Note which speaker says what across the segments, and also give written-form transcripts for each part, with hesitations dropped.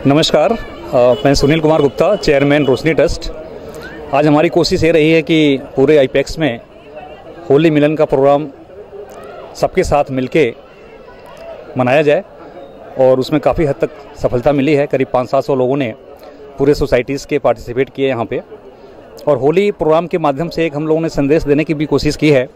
Speaker 1: नमस्कार, मैं Sunil Kumar Gupta, chairman Roshni trust. आज हमारी कोशिश ये रही है कि पूरे आईपैक्स में होली मिलन का प्रोग्राम सबके साथ मिलके मनाया जाए और उसमें काफ़ी हद तक सफलता मिली है। करीब 500-700 लोगों ने पूरे सोसाइटीज़ के पार्टिसिपेट किए यहाँ पे और होली प्रोग्राम के माध्यम से एक हम लोगों ने संदेश देने की भी कोशिश की है।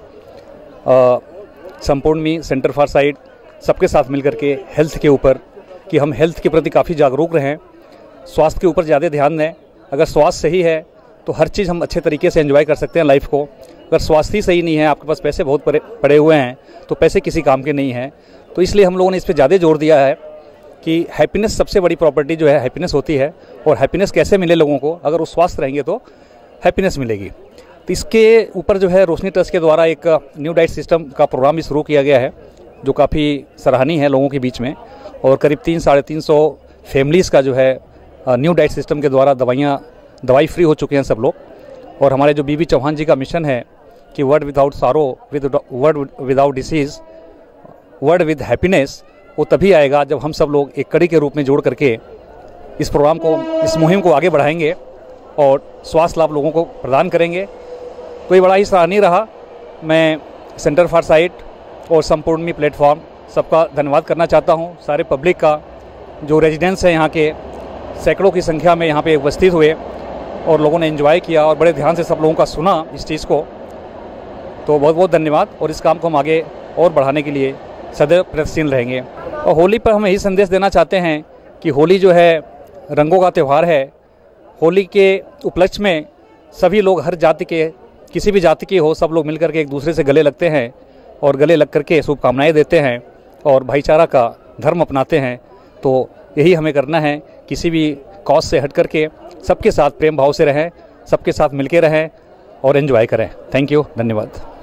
Speaker 1: संपूर्ण में सेंटर फॉर साइट सबके साथ मिलकर के हेल्थ के ऊपर कि हम हेल्थ के प्रति काफ़ी जागरूक रहें, स्वास्थ्य के ऊपर ज़्यादा ध्यान दें। अगर स्वास्थ्य सही है तो हर चीज़ हम अच्छे तरीके से एंजॉय कर सकते हैं लाइफ को। अगर स्वास्थ्य ही सही नहीं है, आपके पास पैसे बहुत पड़े हुए हैं तो पैसे किसी काम के नहीं हैं। तो इसलिए हम लोगों ने इस पर ज़्यादा जोर दिया है कि हैप्पीनेस सबसे बड़ी प्रॉपर्टी जो है हैप्पीनेस होती है। और हैप्पीनेस कैसे मिले लोगों को? अगर वो स्वस्थ रहेंगे तो हैप्पीनेस मिलेगी। तो इसके ऊपर जो है रोशनी ट्रस्ट के द्वारा एक न्यू डाइट सिस्टम का प्रोग्राम भी शुरू किया गया है जो काफ़ी सराहनीय है लोगों के बीच में। और करीब 300-350 फैमिलीज़ का जो है न्यू डाइट सिस्टम के द्वारा दवाई फ्री हो चुके हैं सब लोग। और हमारे जो बीबी चौहान जी का मिशन है कि world without sorrow world without disease world with happiness, वो तभी आएगा जब हम सब लोग एक कड़ी के रूप में जोड़ करके इस प्रोग्राम को, इस मुहिम को आगे बढ़ाएंगे और स्वास्थ्य लाभ लोगों को प्रदान करेंगे। तो ये बड़ा ही सराहनीय रहा। मैं सेंटर फॉर साइट और संपूर्ण में प्लेटफॉर्म सबका धन्यवाद करना चाहता हूँ। सारे पब्लिक का, जो रेजिडेंट्स हैं यहाँ के, सैकड़ों की संख्या में यहाँ पे उपस्थित हुए और लोगों ने एंजॉय किया और बड़े ध्यान से सब लोगों का सुना इस चीज़ को। तो बहुत बहुत धन्यवाद और इस काम को हम आगे और बढ़ाने के लिए सदैव प्रयत्नशील रहेंगे। और होली पर हम यही संदेश देना चाहते हैं कि होली जो है रंगों का त्यौहार है। होली के उपलक्ष्य में सभी लोग, हर जाति के, किसी भी जाति के हो, सब लोग मिलकर के एक दूसरे से गले लगते हैं और गले लग करके शुभकामनाएँ देते हैं और भाईचारा का धर्म अपनाते हैं। तो यही हमें करना है, किसी भी कॉज से हट करके सबके साथ प्रेम भाव से रहें, सबके साथ मिलके रहें और एंजॉय करें। थैंक यू, धन्यवाद।